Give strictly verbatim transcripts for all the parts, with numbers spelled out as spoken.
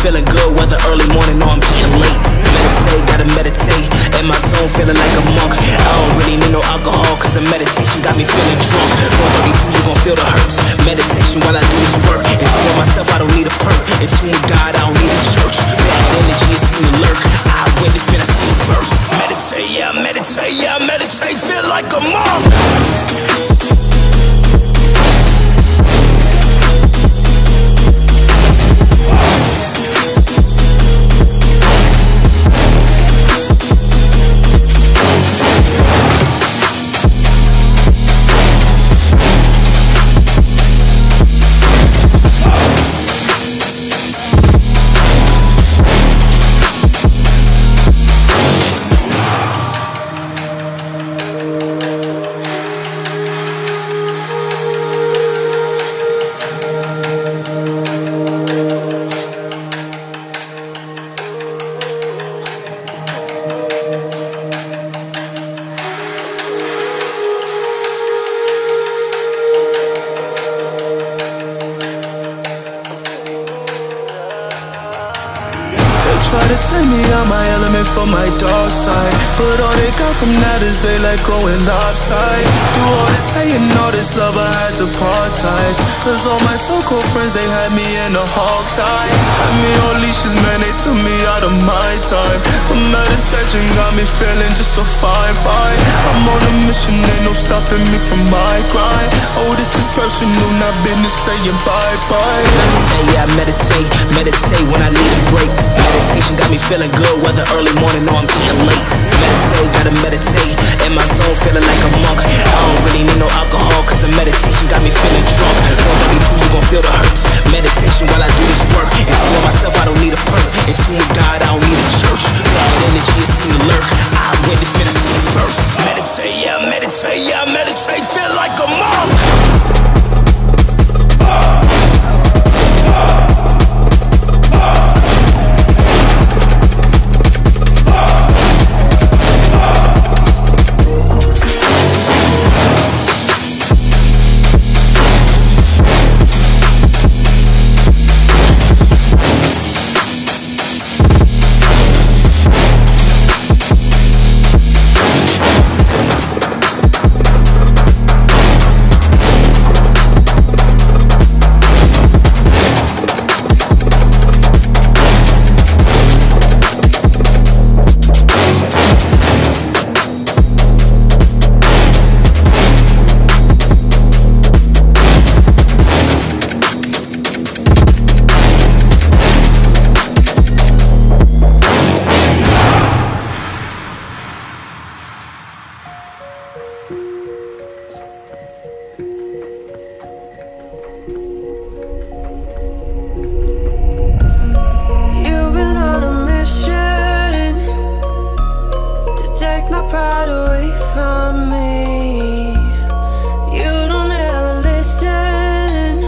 feeling good, whether early morning or I'm eating late. Meditate, gotta meditate, in my zone feeling like a monk. I don't really need no alcohol, cause the meditation got me feeling drunk. four thirty-two, you gon' feel the hurts. Meditation while I do this work. In tune with myself, I don't need a perk. In tune with God, I don't need a church. Bad energy, it seem to lurk. I witness, man, I see it first. Meditate, yeah, meditate, yeah, meditate, feel like a monk. Try to take me out my element for my dark side, but all they got from that is they life going lopside. Through all this hate and all this love, I had to part ties, cause all my so-called friends, they had me in a hog tie. Had me on leashes, man, they took me out of my time. But meditation got me feeling just so fine, fine. I'm on a mission, ain't no stopping me from my grind. Oh, this is personal, not business, saying bye-bye. Meditate, yeah, I meditate, meditate when I need a break. Meditation got me feeling good, whether early morning or I'm eating late. Meditate, gotta meditate, in my zone feeling like a monk. I don't really need no alcohol, cause the meditation got me feeling drunk. four thirty-two, you gon' feel the hurts. Meditation while I do this work. In tune with myself, I don't need a perk. In tune with God, I don't need a church. Bad energy, it seem to lurk. I witness, man, I see it first. Meditate, yeah, meditate, yeah, meditate, feel like a monk. Pride away from me. You don't ever listen,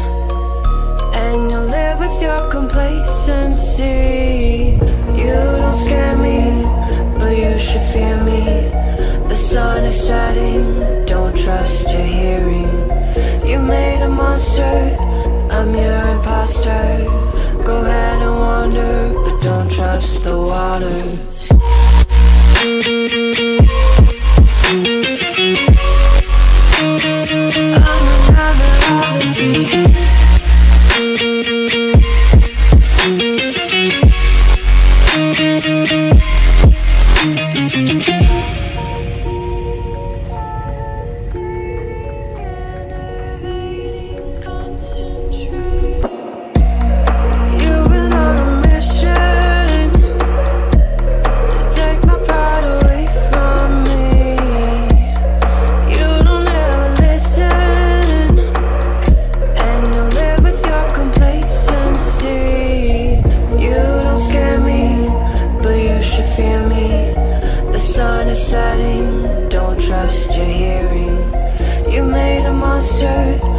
and you live with your complacency. You don't scare me, but you should fear me. The sun is setting, don't trust your hearing. You made a monster, I'm your imposter. Go ahead and wander, but don't trust the waters.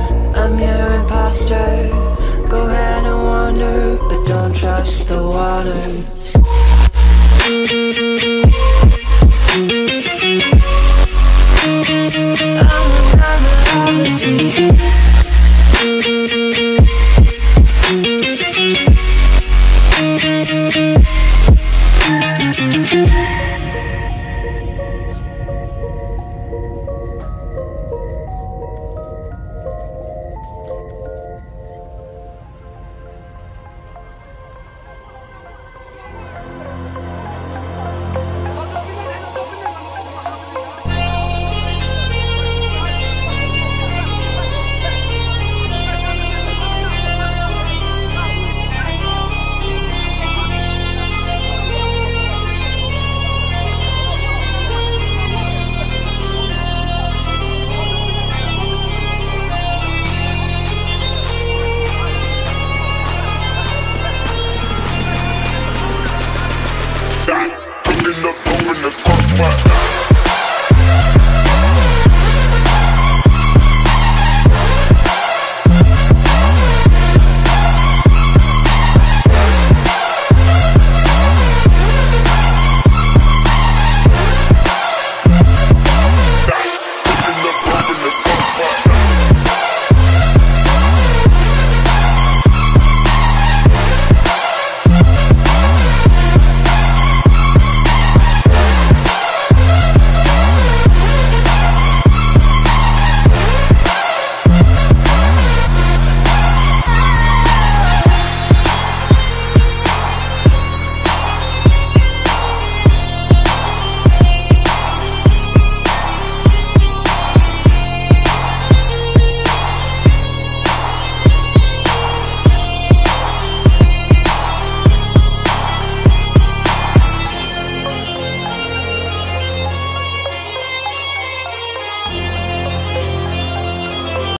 I'm your imposter. Go ahead and wander, but don't trust the water.